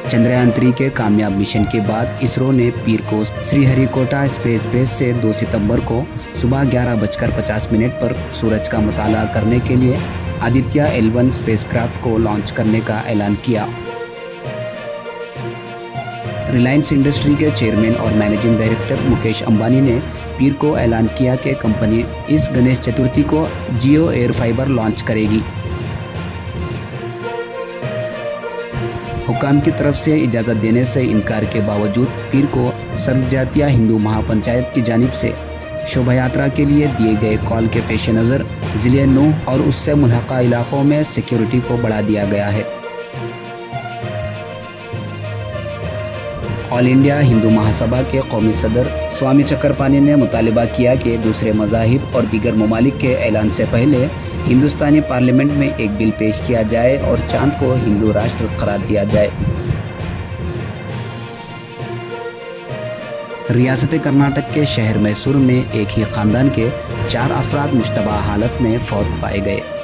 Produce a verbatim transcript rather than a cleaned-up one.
Chandrayaan three के कामयाब mission के बाद इसरो ने पीर को श्रीहरिकोटा स्पेस बेस से दो सितंबर को सुबह ग्यारह बजकर पचास मिनट पर सूरज का मुताला करने के लिए आदित्य एल वन स्पेसक्राफ्ट को लॉन्च करने का ऐलान किया। रिलायंस इंडस्ट्री के चेयरमैन और मैनेजिंग डायरेक्टर मुकेश अंबानी ने पीर को ऐलान किया कि कंपनी इस गणेश चतुर्थी को जियो एयर फाइबर लॉन्च करेगी। हुकाम की तरफ से इजाज़त देने से इनकार के बावजूद पीर को सर्वजातीय हिंदू महापंचायत की जानिब से शोभा यात्रा के लिए दिए गए कॉल के पेश नज़र ज़िले नूह और उससे मुल्हक़ा इलाकों में सिक्योरिटी को बढ़ा दिया गया है। ऑल इंडिया हिंदू महासभा के कौमी सदर स्वामी चक्रपाणी ने मुतालिबा किया कि दूसरे मज़ाहिब और दीगर ममालिक के ऐलान से पहले हिंदुस्तानी पार्लियामेंट में एक बिल पेश किया जाए और चांद को हिंदू राष्ट्र करार दिया जाए। रियासत कर्नाटक के शहर मैसूर में एक ही खानदान के चार अफराद मुश्तबा हालत में फौत पाए गए।